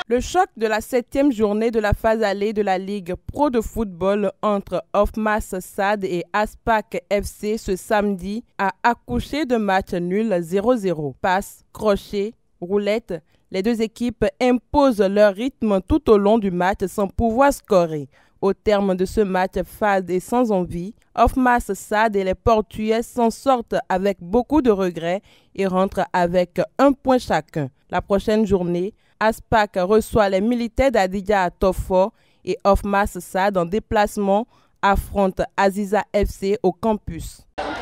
Le choc de la 7e journée de la phase allée de la Ligue Pro de football entre Hofmas Stade et Aspac FC ce samedi a accouché de matchs nuls 0-0. Passe, crochet, roulette, les deux équipes imposent leur rythme tout au long du match sans pouvoir scorer. Au terme de ce match fade et sans envie, Hofmas Stade et les Portugais s'en sortent avec beaucoup de regrets et rentrent avec 1 point chacun. La prochaine journée, Aspac reçoit les militaires d'Adidja à Tofo et Hofmas Stade en déplacement affronte Aziza FC au campus.